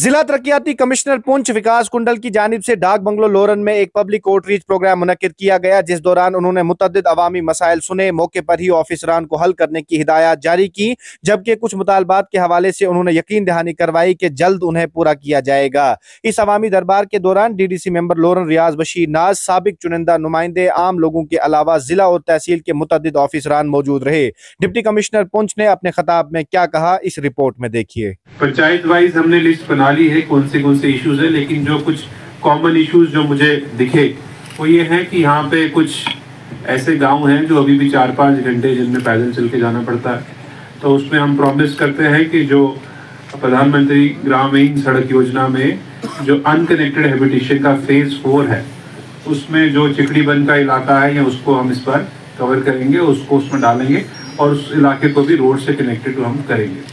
जिला तरक्याती कमिश्नर पुंछ विकास कुंडल की जानिब से डाक बंगलो लोरन में एक पब्लिक आउटरीच प्रोग्राम मुनक्किद किया गया, जिस दौरान उन्होंने मुतअद्दिद अवामी मसाइल सुने, मौके पर ही ऑफिसरान को हल करने की हिदायत जारी की, जबकि कुछ मुतालबात के हवाले से उन्होंने यकीन दहानी करवाई कि जल्द उन्हें पूरा किया जाएगा। इस अवामी दरबार के दौरान DDC मेंबर लोरन रियाज बशीर नाज, साबिक चुनिंदा नुमाइंदे, आम लोगों के अलावा जिला और तहसील के मुतअद्दिद ऑफिसरान मौजूद रहे। डिप्टी कमिश्नर पुंछ ने अपने खिताब में क्या कहा, इस रिपोर्ट में देखिए। पंचायत वाइज हमने लिस्ट बना ली है कौन से इश्यूज है, लेकिन जो कुछ कॉमन इश्यूज जो मुझे दिखे वो ये है कि यहाँ पे कुछ ऐसे गांव हैं जो अभी भी 4-5 घंटे जिनमें पैदल चल के जाना पड़ता है। तो उसमें हम प्रॉमिस करते हैं कि जो प्रधानमंत्री ग्रामीण सड़क योजना में जो अनकनेक्टेड हैबिटेशन का फेज 4 है, उसमें जो चिकड़ीबंद का इलाका है या उसको हम इस बार कवर करेंगे, उसको उसमें डालेंगे और उस इलाके को भी रोड से कनेक्टेड हम करेंगे।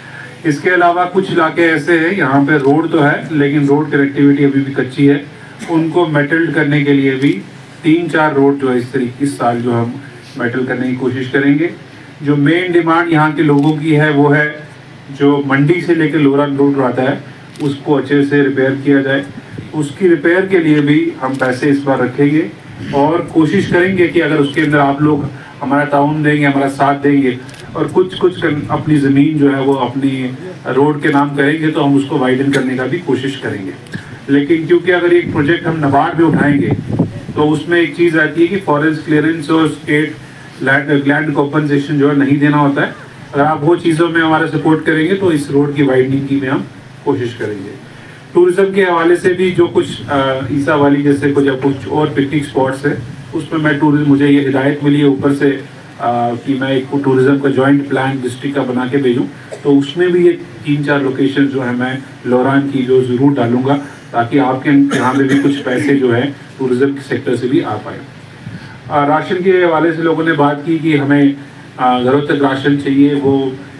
इसके अलावा कुछ इलाके ऐसे हैं यहाँ पे रोड तो है लेकिन रोड कनेक्टिविटी अभी भी कच्ची है, उनको मेटल्ड करने के लिए भी 3-4 रोड जो है इस साल जो हम मेटल करने की कोशिश करेंगे। जो मेन डिमांड यहाँ के लोगों की है वो है जो मंडी से लेकर लोरन रोड आता है उसको अच्छे से रिपेयर किया जाए। उसकी रिपेयर के लिए भी हम पैसे इस बार रखेंगे और कोशिश करेंगे कि अगर उसके अंदर आप लोग हमारा ताउन देंगे, हमारा साथ देंगे और कुछ अपनी ज़मीन जो है वो अपनी रोड के नाम करेंगे तो हम उसको वाइडन करने का भी कोशिश करेंगे। लेकिन क्योंकि अगर एक प्रोजेक्ट हम नबार्ड में उठाएंगे तो उसमें एक चीज़ आती है कि फॉरेस्ट क्लियरेंस और स्टेट लैंड कॉम्पनसेशन जो है नहीं देना होता है। अगर आप वो चीज़ों में हमारा सपोर्ट करेंगे तो इस रोड की वाइडनिंग की में हम कोशिश करेंगे। टूरिज्म के हवाले से भी जो कुछ ईसा वाली जैसे कुछ और पिकनिक स्पॉट्स है उसमें मुझे ये हिदायत मिली है ऊपर से कि मैं एक टूरिज्म का जॉइंट प्लान डिस्ट्रिक्ट का बना के भेजूँ, तो उसमें भी ये 3-4 लोकेशन जो है मैं लोरान की जो ज़रूर डालूंगा ताकि आपके यहाँ में भी कुछ पैसे जो है टूरिज्म के सेक्टर से भी आ पाए। राशन के हवाले से लोगों ने बात की कि हमें घरों तक राशन चाहिए। वो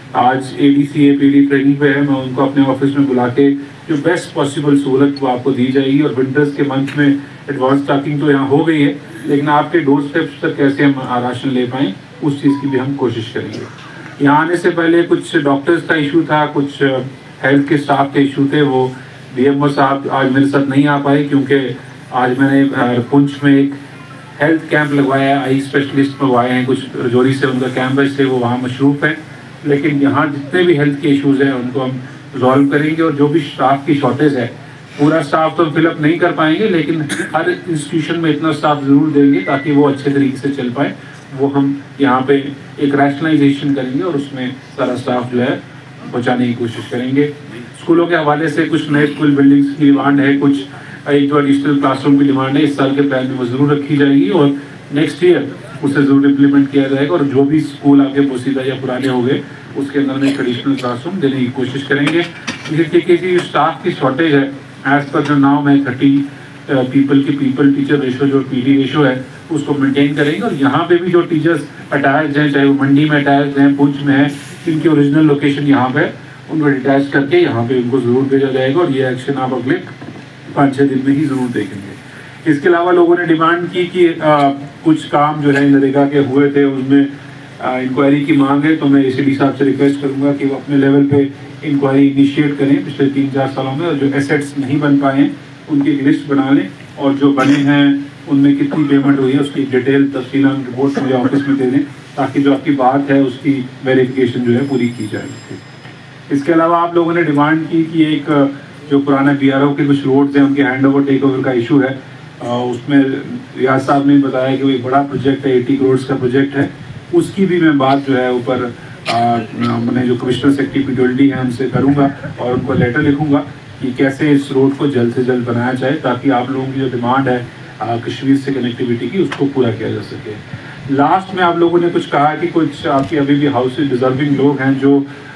आज ADC APD ट्रेनिंग पे है, मैं उनको अपने ऑफिस में बुला के जो बेस्ट पॉसिबल सहूलत वो आपको दी जाएगी। और विंटर्स के मंथ में एडवांस स्टॉकिंग तो यहाँ हो गई है, लेकिन आपके डोर स्टेप्स तक कैसे हम राशन ले पाएँ उस चीज़ की भी हम कोशिश करेंगे। यहाँ आने से पहले कुछ डॉक्टर्स का इशू था, कुछ हेल्थ के स्टाफ के इशू थे, वो DMO साहब आज मेरे साथ नहीं आ पाए क्योंकि आज मैंने पुंछ में एक हेल्थ कैंप लगवाया है, आई स्पेशलिस्ट मंगवाए हैं, कुछ रजौरी से उनका कैंप है इसलिए वो वहाँ मशरूफ़ है। लेकिन यहाँ जितने भी हेल्थ के इशूज़ हैं उनको हम रिजॉल्व करेंगे और जो भी स्टाफ की शॉर्टेज है, पूरा स्टाफ तो फिलअप नहीं कर पाएंगे लेकिन हर इंस्टीट्यूशन में इतना स्टाफ ज़रूर देंगे ताकि वो अच्छे तरीके से चल पाए। वो हम यहाँ पे एक रैशनलाइजेशन करेंगे और उसमें सारा स्टाफ जो है पहुँचाने की कोशिश करेंगे। स्कूलों के हवाले से कुछ नए स्कूल बिल्डिंग्स की डिमांड है, कुछ एक जो एडिशनल क्लासरूम की डिमांड है, इस साल के प्लान में वो ज़रूर रखी जाएगी और नेक्स्ट ईयर उसे ज़रूर इम्प्लीमेंट किया जाएगा। और जो भी स्कूल आपके पोसीदा या पुराने हो गए उसके अंदर में एक एडिशनल क्लासरूम देने की कोशिश करेंगे। क्योंकि स्टाफ की शॉर्टेज है, एज पर जो नाम है 30 पीपल टीचर रेशो जो PD रेशो है उसको मेंटेन करेंगे। और यहाँ पे भी जो टीचर्स अटैच हैं, चाहे वो मंडी में अटैच हैं, पुंछ में है, इनकी ओरिजिनल लोकेशन यहाँ पे उनको डिटैच करके यहाँ पे उनको ज़रूर भेजा जाएगा और ये एक्शन आप अगले 5-6 दिन में ही ज़रूर देखेंगे। इसके अलावा लोगों ने डिमांड की कि कुछ काम जो है नरेगा के हुए थे उसमें इंक्वायरी की मांग है, तो मैं ACD साहब से रिक्वेस्ट करूँगा कि वो अपने लेवल पे इंक्वायरी इनिशिएट करें पिछले 3-4 सालों में, और जो एसेट्स नहीं बन पाए हैं उनकी एक लिस्ट बना लें और जो बने हैं उनमें कितनी पेमेंट हुई है उसकी डिटेल तफसील रिपोर्ट मुझे ऑफिस में दे दें ताकि जो आपकी बात है उसकी वेरिफिकेशन जो है पूरी की जाए। इसके अलावा आप लोगों ने डिमांड की कि एक जो पुराना BRO के कुछ रोड्स हैं उनके हैंड ओवर टेक ओवर का इशू है, उसमें रियाज साहब ने बताया कि वो एक बड़ा प्रोजेक्ट है, 80 करोड़ का प्रोजेक्ट है, उसकी भी मैं बात जो है ऊपर मैंने जो कमिश्नर सेक्रेटरी PWD है उनसे करूँगा और उनको लेटर लिखूँगा कि कैसे इस रोड को जल्द से जल्द बनाया जाए ताकि आप लोगों की जो डिमांड है कश्मीर से कनेक्टिविटी की उसको पूरा किया जा सके। लास्ट में आप लोगों ने कुछ कहा कि कुछ आपके अभी भी हाउसेज डिजर्विंग लोग हैं जो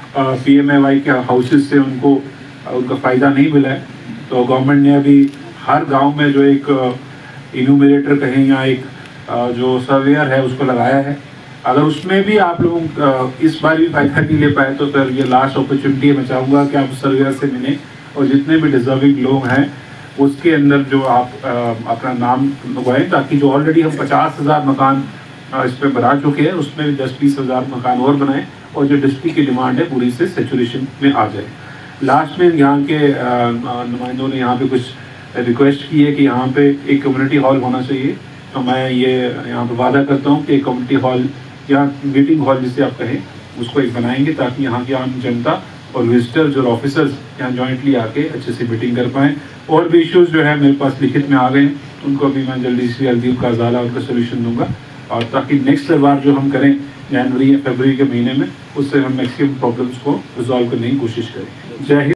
PMAY के हाउसेज से उनको उनका फ़ायदा नहीं मिला है, तो गवर्नमेंट ने अभी हर गांव में जो एक इन्यूमरेटर कहें या एक जो सर्वेयर है उसको लगाया है। अगर उसमें भी आप लोग इस बार भी फ़ायदा नहीं ले पाए तो फिर ये लास्ट अपॉर्चुनिटी है, मैं चाहूँगा कि आप सर्वेयर से मिलें और जितने भी डिजर्विंग लोग हैं उसके अंदर जो आप अपना नाम लगवाएं ताकि जो ऑलरेडी हम 50,000 मकान इस पर बना चुके हैं उसमें भी 10-20 हज़ार मकान और बनाएं और जो डिस्ट्रिक्ट की डिमांड है पूरी से सेचुरेशन में आ जाए। लास्ट में यहाँ के नुमाइंदों ने यहाँ पे कुछ रिक्वेस्ट की है कि यहाँ पे एक कम्युनिटी हॉल होना चाहिए। तो मैं ये यहाँ पे वादा करता हूँ कि एक कम्युनिटी हॉल या मीटिंग हॉल जिसे आप कहें उसको एक बनाएंगे, ताकि यहाँ की आम जनता और विजिटर्स और ऑफिसर्स यहाँ जॉइंटली आके अच्छे से मीटिंग कर पाएँ। और भी इश्यूज़ जो है मेरे पास लिखित में आ गए हैं, उनको भी मैं जल्दी से जल्दी उनका अजाला उनका सोल्यूशन दूंगा, और ताकि नेक्स्ट बार जो हम करें जनवरी या फरवरी के महीने में, उससे हम मैक्सिमम प्रॉब्लम्स को रिजॉल्व करने की कोशिश करें। जय हिंद।